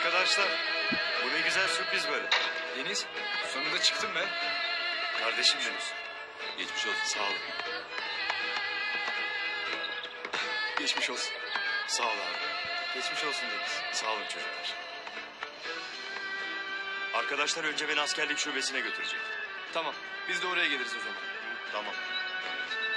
Arkadaşlar, bu ne güzel sürpriz böyle. Deniz, sonunda çıktın be. Kardeşim Yunus. Geçmiş olsun. Sağ olun. Geçmiş olsun. Sağ ol abi. Geçmiş olsun Deniz. Sağ olun çocuklar. Arkadaşlar önce beni askerlik şubesine götürecek. Tamam, biz de oraya geliriz o zaman. Tamam.